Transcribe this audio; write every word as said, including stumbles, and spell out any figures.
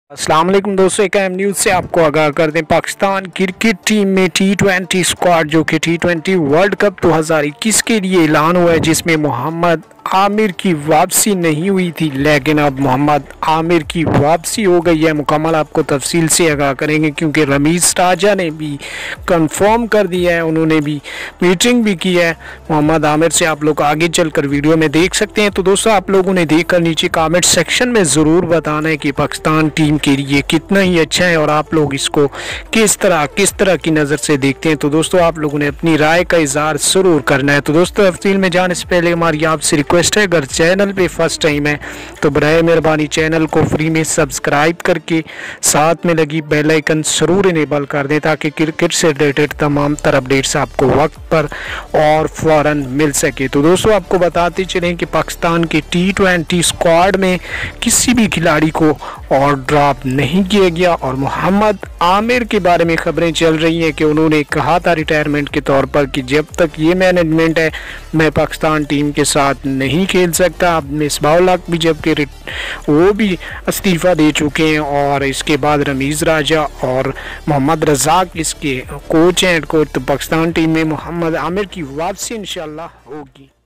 अस्सलाम वालेकुम दोस्तों, एक अहम न्यूज़ से आपको आगाह कर दें। पाकिस्तान क्रिकेट टीम में टी ट्वेंटी स्क्वाड जो कि टी ट्वेंटी वर्ल्ड कप दो हज़ार इक्कीस के लिए ऐलान हुआ है, जिसमें मोहम्मद आमिर की वापसी नहीं हुई थी, लेकिन अब मोहम्मद आमिर की वापसी हो गई है। मुकम्मल आपको तफसील से आगाह करेंगे क्योंकि रमीज़ राजा ने भी कंफर्म कर दिया है, उन्होंने भी मीटिंग भी की है मोहम्मद आमिर से। आप लोग आगे चलकर वीडियो में देख सकते हैं। तो दोस्तों, आप लोगों ने देखकर नीचे कमेंट सेक्शन में ज़रूर बताना है कि पाकिस्तान टीम के लिए कितना ही अच्छा है और आप लोग इसको किस तरह किस तरह की नज़र से देखते हैं। तो दोस्तों, आप लोगों ने अपनी राय का इजहार ज़रूर करना है। तो दोस्तों, तफसील में जाने से पहले हमारी आपसे रिक्वेस्ट है, अगर चैनल पे फर्स्ट टाइम है तो बराए मेहरबानी चैनल को फ्री में सब्सक्राइब करके साथ में लगी बेल आइकन ज़रूर इनेबल कर दें ताकि क्रिकेट से रिलेटेड तमाम तर अपडेट्स आपको वक्त पर और फ़ौरन मिल सके। तो दोस्तों, आपको बताते चलें कि पाकिस्तान के टी ट्वेंटी स्क्वाड में किसी भी खिलाड़ी को और ड्रॉप नहीं किया गया और मोहम्मद आमिर के बारे में खबरें चल रही हैं कि उन्होंने कहा था रिटायरमेंट के तौर पर कि जब तक ये मैनेजमेंट है मैं पाकिस्तान टीम के साथ नहीं खेल सकता। अब मिसबाउल हक भी जबकि वो भी इस्तीफ़ा दे चुके हैं और इसके बाद रमीज़ राजा और मोहम्मद रज़ाक इसके कोच हैं, हेड कोच। तो पाकिस्तान टीम में मोहम्मद आमिर की वापसी इंशाल्लाह होगी।